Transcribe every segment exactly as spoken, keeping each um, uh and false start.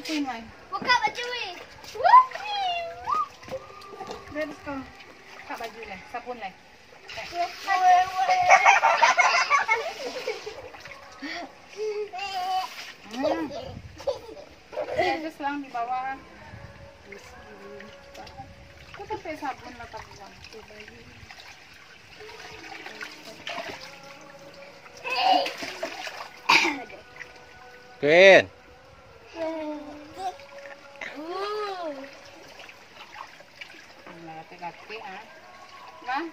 Bukuin mo. Buka baju ni. Let's go. Buka baju lah. Sabun lah. Hmm. Ya, just lang di bawah. Kau pakai sabun lah tak buang. Queen. Kaki-kaki ah. Bang.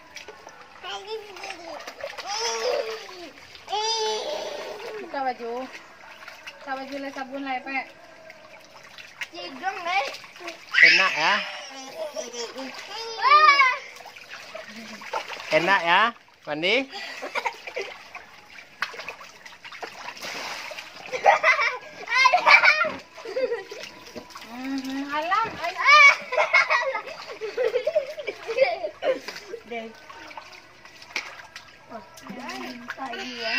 Buka baju. Buka baju lah sabun lah, Pak. Cidung ni. Enak ya? Enak ya? Mandi? Hmm, alam, alam. Dek. Oh, kayu ya.